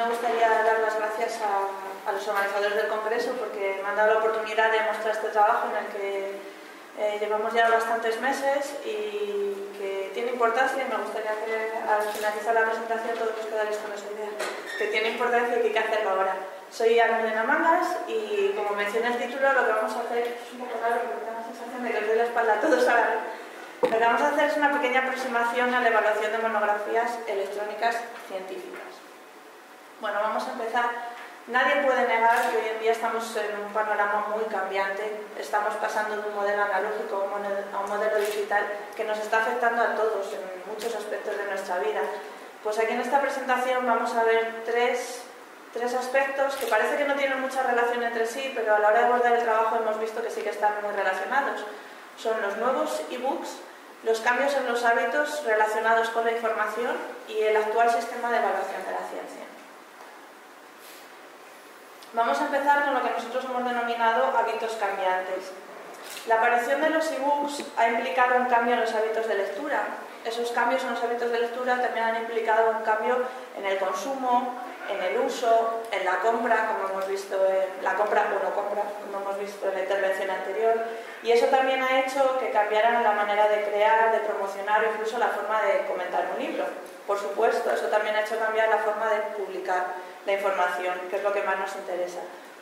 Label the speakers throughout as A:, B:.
A: me gustaría dar las gracias a los organizadores del Congreso porque me han dado la oportunidad de mostrar este trabajo en el que llevamos ya bastantes meses y que tiene importancia, y me gustaría que al finalizar la presentación todos os quedaréis con esa idea, que tiene importancia y que hay que hacerlo ahora. Soy Almudena Mangas y, como menciona el título, lo que vamos a hacer es un poco raro porque tengo la sensación de que os doy la espalda a todos ahora. Lo que vamos a hacer es una pequeña aproximación a la evaluación de monografías electrónicas científicas. Bueno, vamos a empezar. Nadie puede negar que hoy en día estamos en un panorama muy cambiante. Estamos pasando de un modelo analógico a un modelo digital que nos está afectando a todos en muchos aspectos de nuestra vida. Pues aquí en esta presentación vamos a ver tres aspectos que parece que no tienen mucha relación entre sí, pero a la hora de abordar el trabajo hemos visto que sí que están muy relacionados. Son los nuevos e-books, los cambios en los hábitos relacionados con la información y el actual sistema de evaluación de la ciencia. Vamos a empezar con lo que nosotros hemos denominado hábitos cambiantes. La aparición de los e-books ha implicado un cambio en los hábitos de lectura. Esos cambios en los hábitos de lectura también han implicado un cambio en el consumo, en el uso, en la compra, como hemos visto en la compra o no compra, como hemos visto en la intervención anterior. Y eso también ha hecho que cambiaran la manera de crear, de promocionar o incluso la forma de comentar un libro. Por supuesto, eso también ha hecho cambiar la forma de publicar la información, que es lo que más nos interesa.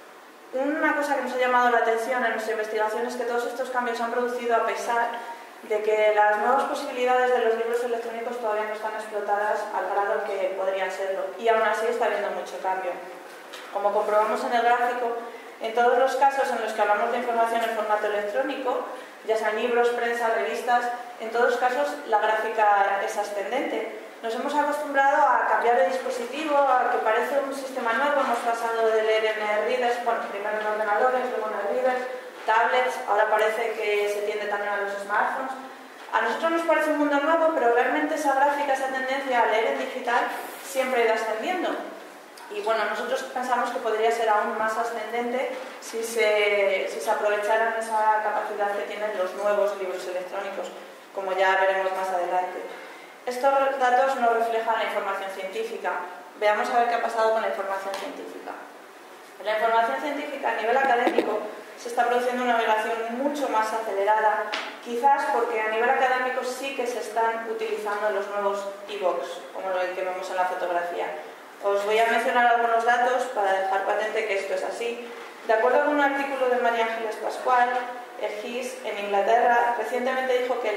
A: Una cosa que nos ha llamado la atención en nuestra investigación es que todos estos cambios se han producido a pesar de que las nuevas posibilidades de los libros electrónicos todavía no están explotadas al grado que podrían serlo, y aún así está habiendo mucho cambio. Como comprobamos en el gráfico, en todos los casos en los que hablamos de información en formato electrónico, ya sean libros, prensa, revistas, en todos los casos la gráfica es ascendente. Nos hemos acostumbrado a cambiar de dispositivo, a que parece un sistema nuevo. Hemos pasado de leer en readers, bueno, primero en ordenadores, luego en readers, tablets, ahora parece que se tiende también a los smartphones. A nosotros nos parece un mundo nuevo, pero realmente esa gráfica, esa tendencia a leer en digital siempre ha ido ascendiendo. Y bueno, nosotros pensamos que podría ser aún más ascendente si se aprovecharan esa capacidad que tienen los nuevos libros electrónicos, como ya veremos más adelante. Estos datos no reflejan la información científica. Veamos a ver qué ha pasado con la información científica. En la información científica a nivel académico se está produciendo una migración mucho más acelerada, quizás porque a nivel académico sí que se están utilizando los nuevos e-books, como el que vemos en la fotografía. Os voy a mencionar algunos datos para dejar patente que esto es así. De acuerdo con un artículo de María Ángeles Pascual, el GIS en Inglaterra recientemente dijo que el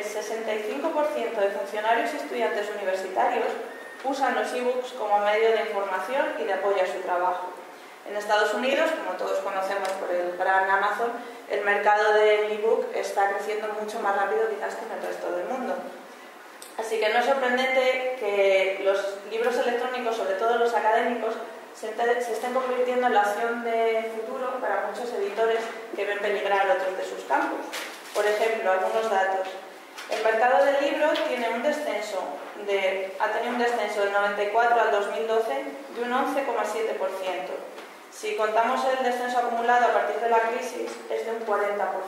A: 65% de funcionarios y estudiantes universitarios usan los e-books como medio de información y de apoyo a su trabajo. En Estados Unidos, como todos conocemos por el gran Amazon, el mercado del e-book está creciendo mucho más rápido quizás que en el resto del mundo. Así que no es sorprendente que los libros electrónicos, sobre todo los académicos, se estén convirtiendo en la opción de futuro para muchos editores que ven peligrar otros de sus campos. Por ejemplo, algunos datos. El mercado del libro tiene ha tenido un descenso del 94 al 2012 de un 11,7%. Si contamos el descenso acumulado a partir de la crisis, es de un 40%.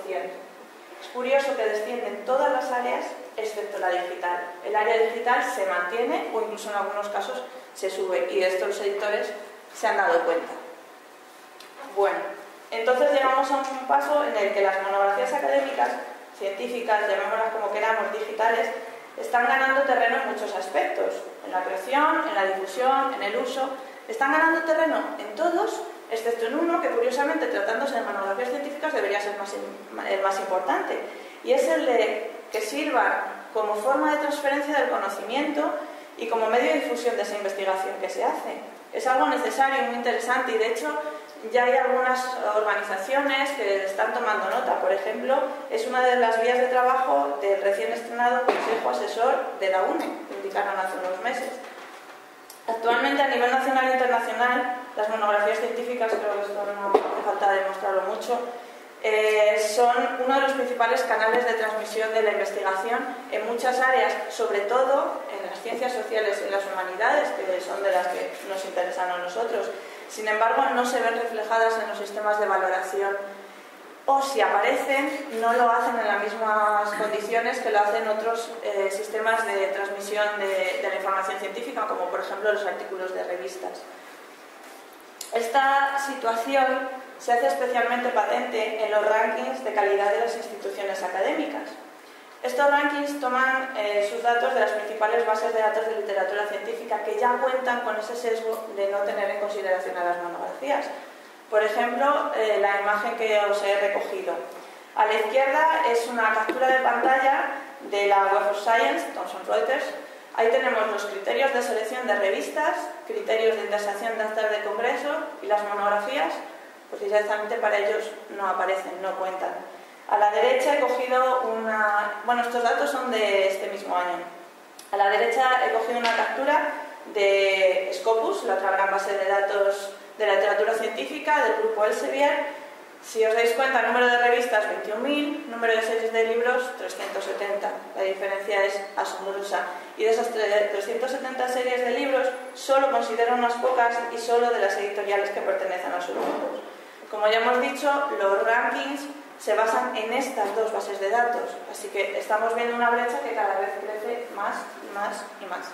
A: Es curioso que descienden todas las áreas excepto la digital. El área digital se mantiene o incluso en algunos casos se sube, y de esto los editores se han dado cuenta. Bueno, entonces llegamos a un paso en el que las monografías académicas, científicas, llamémoslas como queramos, digitales, están ganando terreno en muchos aspectos. En la creación, en la difusión, en el uso. Están ganando terreno en todos, excepto en uno que, curiosamente, tratándose de monografías científicas, debería ser el más importante. Y es el de que sirvan como forma de transferencia del conocimiento y como medio de difusión de esa investigación que se hace. Es algo necesario y muy interesante, y de hecho ya hay algunas organizaciones que están tomando nota. Por ejemplo, es una de las vías de trabajo del recién estrenado Consejo Asesor de la UNE, que indicaron hace unos meses. Actualmente, a nivel nacional e internacional, las monografías científicas, creo que esto no hace falta demostrarlo mucho, son uno de los principales canales de transmisión de la investigación en muchas áreas, sobre todo en las ciencias sociales y en las humanidades, que son de las que nos interesan a nosotros. Sin embargo, no se ven reflejadas en los sistemas de valoración, o si aparecen, no lo hacen en las mismas condiciones que lo hacen otros sistemas de transmisión de la información científica, como por ejemplo los artículos de revistas. Esta situación se hace especialmente patente en los rankings de calidad de las instituciones académicas. Estos rankings toman sus datos de las principales bases de datos de literatura científica que ya cuentan con ese sesgo de no tener en consideración a las monografías. Por ejemplo, la imagen que os he recogido. A la izquierda es una captura de pantalla de la Web of Science, Thomson Reuters. Ahí tenemos los criterios de selección de revistas, criterios de indexación de actas de congreso y las monografías, pues directamente para ellos no aparecen, no cuentan. A la derecha he cogido estos datos son de este mismo año. A la derecha he cogido una captura de Scopus, la otra gran base de datos de la literatura científica del grupo Elsevier. Si os dais cuenta, el número de revistas 21.000, número de series de libros 370. La diferencia es asombrosa. Y de esas 370 series de libros, solo considero unas pocas y solo de las editoriales que pertenecen a sus grupos. Como ya hemos dicho, los rankings se basan en estas dos bases de datos, así que estamos viendo una brecha que cada vez crece más y más y más.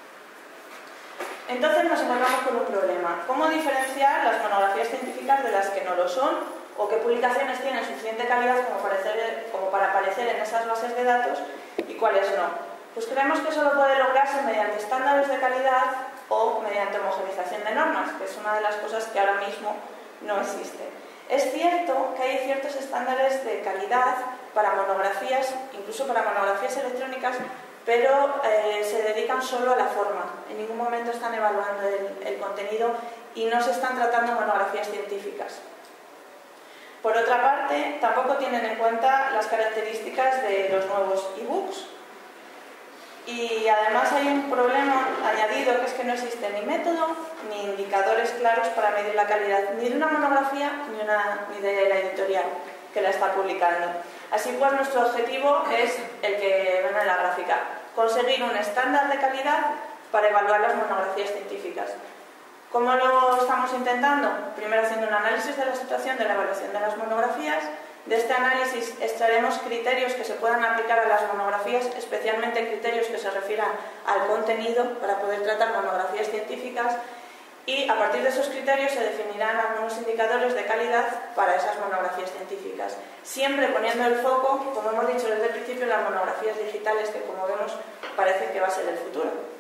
A: Entonces nos encontramos con un problema. ¿Cómo diferenciar las monografías científicas de las que no lo son? ¿O qué publicaciones tienen suficiente calidad como para aparecer en esas bases de datos y cuáles no? Pues creemos que solo puede lograrse mediante estándares de calidad o mediante homogenización de normas, que es una de las cosas que ahora mismo no existe. Es cierto que hay ciertos estándares de calidad para monografías, incluso para monografías electrónicas, pero se dedican solo a la forma. En ningún momento están evaluando el contenido y no se están tratando monografías científicas. Por otra parte, tampoco tienen en cuenta las características de los nuevos ebooks. Y además hay un problema añadido, que es que no existe ni método ni indicadores claros para medir la calidad ni de una monografía ni de la editorial que la está publicando. Así pues, nuestro objetivo es el que ven en la gráfica: conseguir un estándar de calidad para evaluar las monografías científicas. ¿Cómo lo estamos intentando? Primero haciendo un análisis de la situación de la evaluación de las monografías. De este análisis extraeremos criterios que se puedan aplicar a las monografías, especialmente criterios que se refieran al contenido para poder tratar monografías científicas, y a partir de esos criterios se definirán algunos indicadores de calidad para esas monografías científicas, siempre poniendo el foco, como hemos dicho desde el principio, en las monografías digitales, que como vemos parece que va a ser el futuro.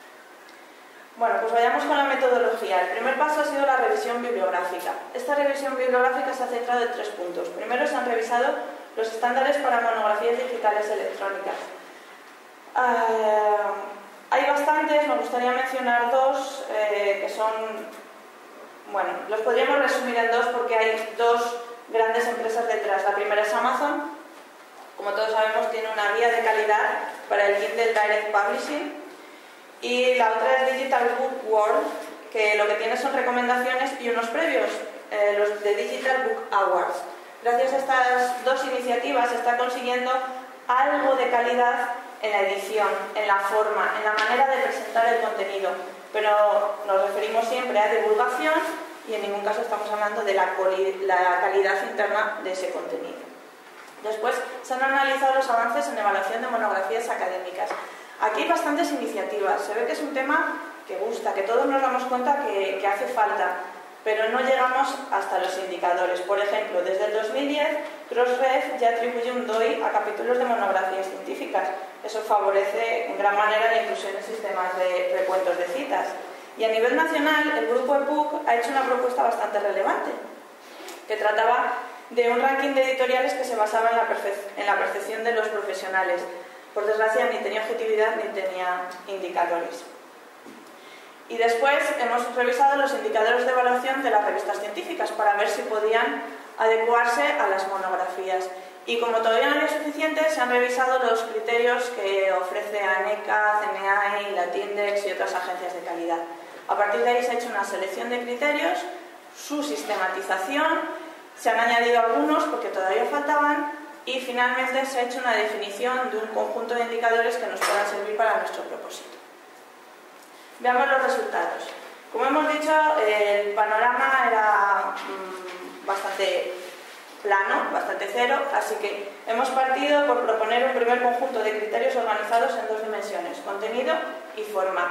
A: Bueno, pues vayamos con la metodología. El primer paso ha sido la revisión bibliográfica. Esta revisión bibliográfica se ha centrado en 3 puntos. Primero, se han revisado los estándares para monografías digitales electrónicas. Hay bastantes, me gustaría mencionar 2 que son... Bueno, los podríamos resumir en 2 porque hay 2 grandes empresas detrás. La primera es Amazon. Como todos sabemos, tiene una guía de calidad para el Kindle Direct Publishing. Y la otra es Digital Book World, que lo que tiene son recomendaciones y unos premios, los de Digital Book Awards. Gracias a estas 2 iniciativas se está consiguiendo algo de calidad en la edición, en la forma, en la manera de presentar el contenido, pero nos referimos siempre a divulgación y en ningún caso estamos hablando de la calidad interna de ese contenido. Después se han analizado los avances en evaluación de monografías académicas. Aquí hay bastantes iniciativas, se ve que es un tema que gusta, que todos nos damos cuenta que hace falta, pero no llegamos hasta los indicadores. Por ejemplo, desde el 2010, Crossref ya atribuye un DOI a capítulos de monografías científicas. Eso favorece en gran manera la inclusión en sistemas de recuentos de citas. Y a nivel nacional, el grupo EPUC ha hecho una propuesta bastante relevante, que trataba de un ranking de editoriales que se basaba en la percepción de los profesionales. Por desgracia, ni tenía objetividad ni tenía indicadores. Y después hemos revisado los indicadores de evaluación de las revistas científicas para ver si podían adecuarse a las monografías. Y como todavía no había suficiente, se han revisado los criterios que ofrece ANECA, CNAE, Latindex y otras agencias de calidad. A partir de ahí se ha hecho una selección de criterios, su sistematización, se han añadido algunos porque todavía faltaban, y finalmente se ha hecho una definición de un conjunto de indicadores que nos puedan servir para nuestro propósito. Veamos los resultados. Como hemos dicho, el panorama era bastante plano, bastante cero, así que hemos partido por proponer un primer conjunto de criterios organizados en 2 dimensiones, contenido y forma.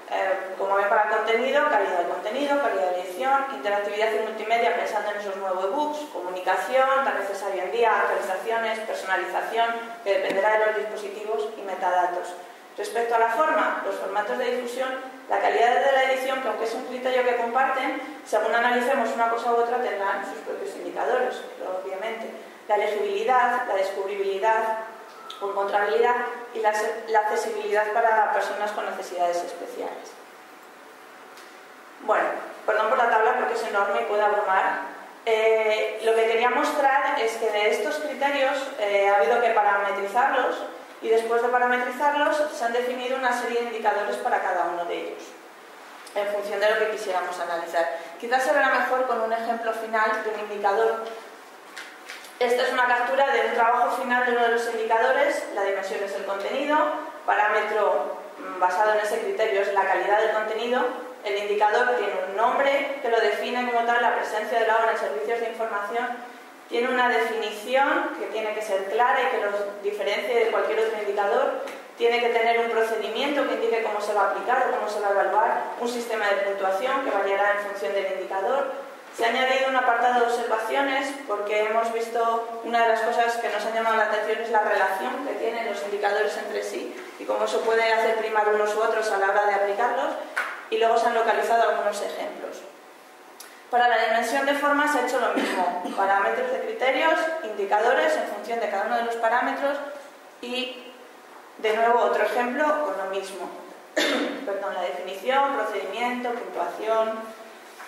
A: Como ven, para contenido, calidad de edición, interactividad y multimedia pensando en esos nuevos ebooks, comunicación, tan necesario en día, actualizaciones, personalización, que dependerá de los dispositivos y metadatos. Respecto a la forma, los formatos de difusión, la calidad de la edición, que aunque es un criterio que comparten, según analicemos una cosa u otra tendrán sus propios indicadores, obviamente. La legibilidad, la descubribilidad o encontrabilidad y la accesibilidad para personas con necesidades especiales. Bueno, perdón por la tabla porque es enorme y puede abrumar. Lo que quería mostrar es que de estos criterios ha habido que parametrizarlos y después de parametrizarlos se han definido una serie de indicadores para cada uno de ellos en función de lo que quisiéramos analizar. Quizás se verá mejor con un ejemplo final de un indicador. Esta es una captura de un trabajo final de uno de los indicadores. La dimensión es el contenido, parámetro basado en ese criterio es la calidad del contenido. El indicador tiene un nombre que lo define como tal, la presencia de la obra en servicios de información. Tiene una definición que tiene que ser clara y que los diferencie de cualquier otro indicador. Tiene que tener un procedimiento que indique cómo se va a aplicar o cómo se va a evaluar. Un sistema de puntuación que variará en función del indicador. Se ha añadido un apartado de observaciones porque hemos visto una de las cosas que nos ha llamado la atención es la relación que tienen los indicadores entre sí y cómo eso puede hacer primar unos u otros a la hora de aplicarlos. Y luego se han localizado algunos ejemplos. Para la dimensión de forma se ha hecho lo mismo. Parámetros de criterios, indicadores en función de cada uno de los parámetros y, de nuevo, otro ejemplo con lo mismo. Perdón, la definición, procedimiento, puntuación.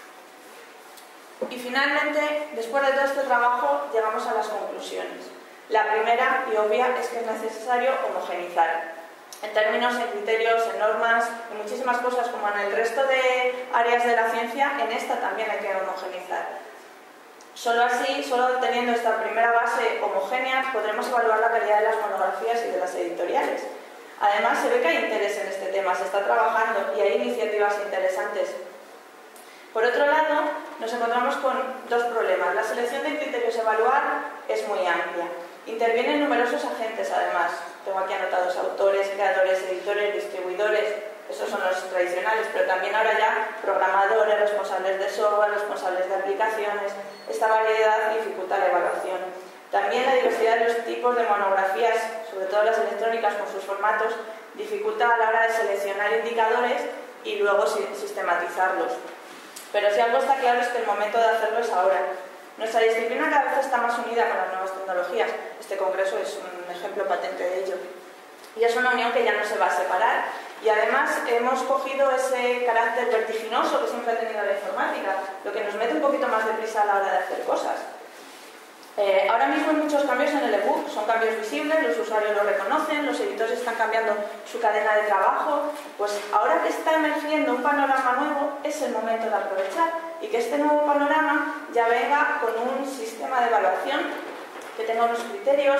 A: Y finalmente, después de todo este trabajo, llegamos a las conclusiones. La primera y obvia es que es necesario homogeneizar. En términos, en criterios, en normas, en muchísimas cosas como en el resto de áreas de la ciencia, en esta también hay que homogeneizar. Solo así, solo teniendo esta primera base homogénea, podremos evaluar la calidad de las monografías y de las editoriales. Además, se ve que hay interés en este tema, se está trabajando y hay iniciativas interesantes. Por otro lado, nos encontramos con dos problemas. La selección de criterios a evaluar es muy amplia. Intervienen numerosos agentes, además. Tengo aquí anotados autores, creadores, editores, distribuidores. Esos son los tradicionales, pero también ahora ya programadores, responsables de software, responsables de aplicaciones. Esta variedad dificulta la evaluación. También la diversidad de los tipos de monografías, sobre todo las electrónicas con sus formatos, dificulta a la hora de seleccionar indicadores y luego sistematizarlos. Pero si algo está claro es que el momento de hacerlo es ahora. Nuestra disciplina cada vez está más unida con las nuevas tecnologías. Este congreso es un ejemplo patente de ello. Y es una unión que ya no se va a separar. Y además hemos cogido ese carácter vertiginoso que siempre ha tenido la informática, lo que nos mete un poquito más de prisa a la hora de hacer cosas. Ahora mismo hay muchos cambios en el ebook, son cambios visibles, los usuarios lo reconocen, los editores están cambiando su cadena de trabajo. Pues ahora que está emergiendo un panorama nuevo, es el momento de aprovechar y que este nuevo panorama ya venga con un sistema de evaluación que tenga unos criterios,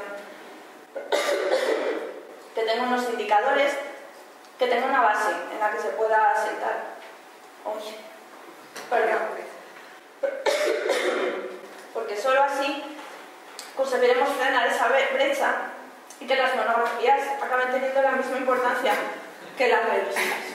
A: que tenga unos indicadores, que tenga una base en la que se pueda sentar. Porque solo así conseguiremos frenar esa brecha y que las monografías acaben teniendo la misma importancia que las revistas.